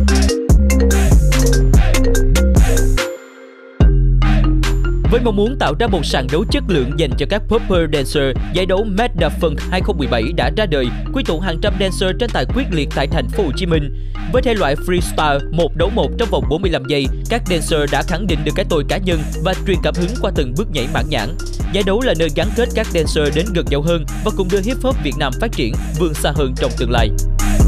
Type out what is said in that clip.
Với mong muốn tạo ra một sàn đấu chất lượng dành cho các popper dancer, giải đấu Mad Da Funk 2017 đã ra đời, quy tụ hàng trăm dancer tranh tài quyết liệt tại thành phố Hồ Chí Minh. Với thể loại freestyle 1 đấu 1 trong vòng 45 giây, các dancer đã khẳng định được cái tôi cá nhân và truyền cảm hứng qua từng bước nhảy mãn nhãn. Giải đấu là nơi gắn kết các dancer đến gần nhau hơn và cùng đưa hip hop Việt Nam phát triển vươn xa hơn trong tương lai.